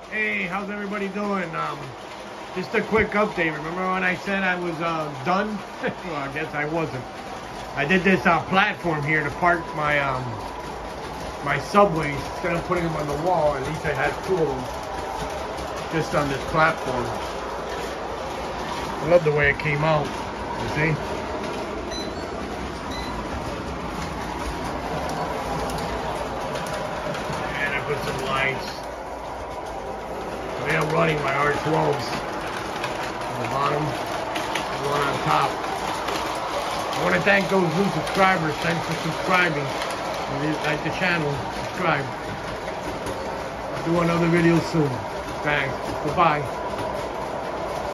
Hey, how's everybody doing? Just a quick update. Remember when I said I was done? Well, I guess I wasn't. I did this platform here to park my my subways. Instead of putting them on the wall, at least I had two of them just on this platform. I love the way it came out. You see? And I put some lights. They are running my R12s on the bottom, and one on top. I want to thank those new subscribers. Thanks for subscribing. If you like the channel, subscribe. I'll do another video soon. Thanks. Goodbye.